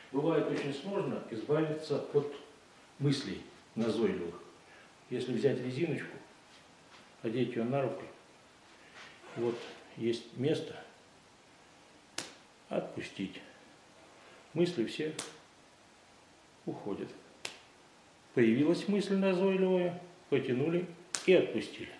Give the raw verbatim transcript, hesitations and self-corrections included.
Бывает очень сложно избавиться от мыслей назойливых. Если взять резиночку, одеть ее на руку, вот есть место, отпустить. Мысли все уходят. Появилась мысль назойливая, потянули и отпустили.